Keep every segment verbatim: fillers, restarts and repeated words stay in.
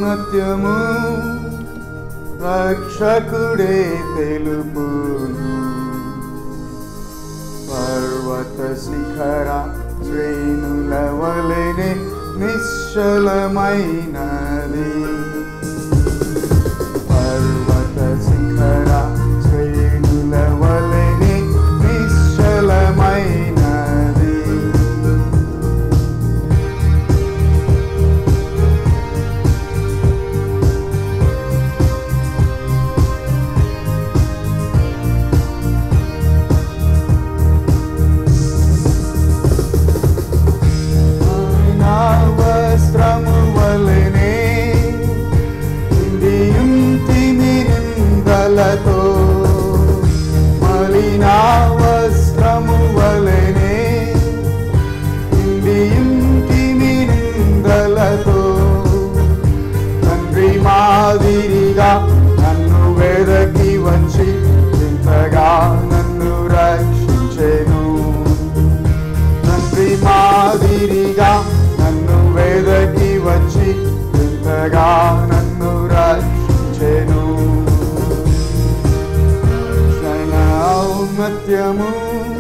ఔన్నత్యము రక్షకుడే తెలుపును. పర్వత శిఖర శ్రేణుల వలెనే నిశ్చలమైనది. పర్వత శిఖర శ్రేణుల వలెనే నిశ్చలమైనది. వస్త్రము వలెనే ఇంటిమి నిందలతో, మలిన వస్త్రము వలెనే ఇంటిమి నిందలతో, తండ్రి మాదిరిగా నన్ను వెదకి వచ్చి ఇంతగా నన్ను రక్షించెను. తండ్రి మాదిరిగా నన్ను వెదకి వచ్చి ఇంతగా నన్ను రక్షించెను. రక్షణ ఔన్నత్యము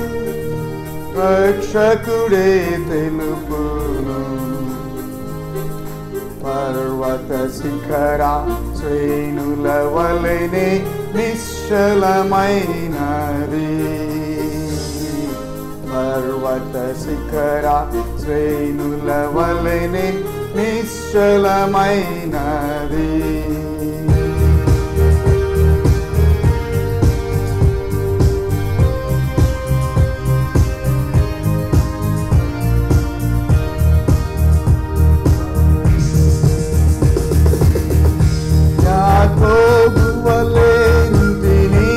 రక్షకుడే తెలుపును. పర్వత శిఖర శ్రేణుల వలెనే నిశ్చలమైనది. పర్వత శిఖర శ్రేణుల వలెనే నిశ్చలమైనది. యాకోబు వలె ఇంటిని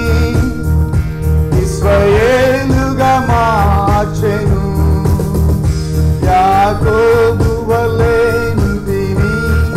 ఇశ్రాయేలుగా మార్చెను. యాకోబు వలె ఇంటిని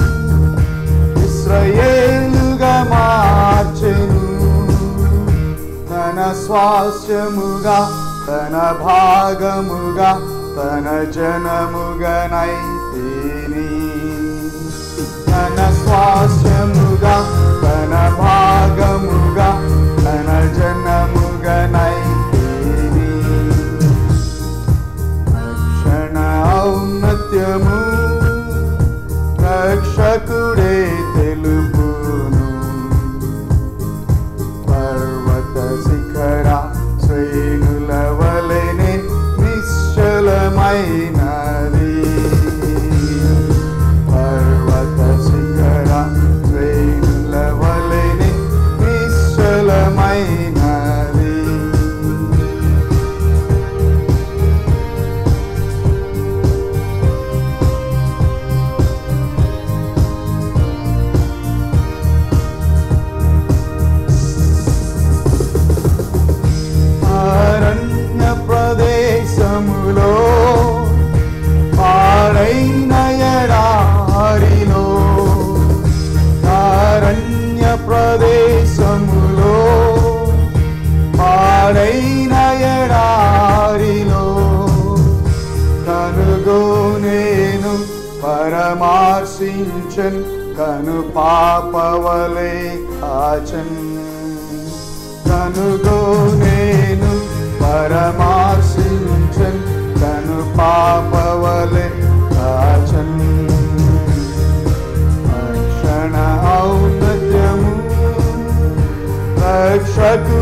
ఇశ్రాయేలుగా మార్చెను. తన స్వాస్థ్యముగా తన భాగముగా తన జనముగా నైతిని. తన స్వాస్థ్యముగా తన భాగముగా తన జనముగా నైతిని. రక్షణ ఔన్నత్యము రక్షకుడే తెలుపును. పర్వత శిఖర శ్రేణుల వలెనే నిశ్చలమైనది. పర్వత శిఖర శ్రేణుల వలెనే నిశ్చలమైనది. అరణ్య ప్రదేశములో పాడైన ఎడారిలో, అరణ్య ప్రదేశములో పాడైన ఎడారిలో, కనుగో నేను పరమార్శించన్ కను పాపవలే కాచన్. కనుగో నేను పరమార్శించన్ కను పాపవలే కాచన్. రక్షణ ఔన్నత్యము రక్షకు